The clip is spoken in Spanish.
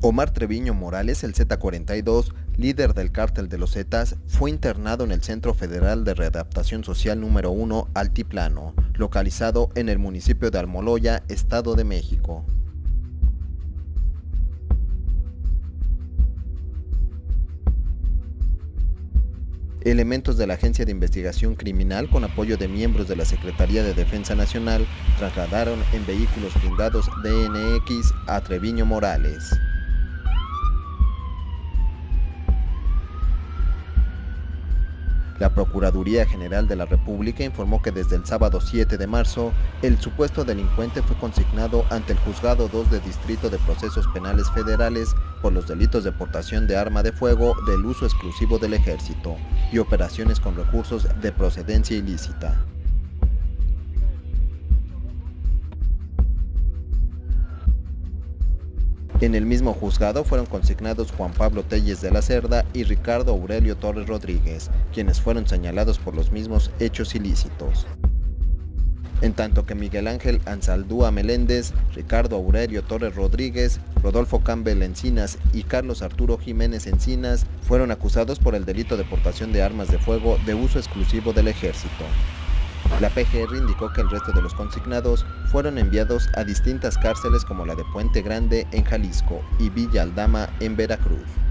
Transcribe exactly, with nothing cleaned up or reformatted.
Omar Treviño Morales, el zeta cuarenta y dos, líder del cártel de los Zetas, fue internado en el Centro Federal de Readaptación Social número uno Altiplano, localizado en el municipio de Almoloya, Estado de México. Elementos de la Agencia de Investigación Criminal, con apoyo de miembros de la Secretaría de Defensa Nacional, trasladaron en vehículos blindados D N X a Treviño Morales. La Procuraduría General de la República informó que desde el sábado siete de marzo, el supuesto delincuente fue consignado ante el Juzgado dos de Distrito de Procesos Penales Federales por los delitos de portación de arma de fuego, del uso exclusivo del ejército y operaciones con recursos de procedencia ilícita. En el mismo juzgado fueron consignados Juan Pablo Telles de la Cerda y Ricardo Aurelio Torres Rodríguez, quienes fueron señalados por los mismos hechos ilícitos. En tanto que Miguel Ángel Ansaldúa Meléndez, Ricardo Aurelio Torres Rodríguez, Rodolfo Campbell Encinas y Carlos Arturo Jiménez Encinas fueron acusados por el delito de portación de armas de fuego de uso exclusivo del ejército. La P G R indicó que el resto de los consignados fueron enviados a distintas cárceles como la de Puente Grande en Jalisco y Villa Aldama en Veracruz.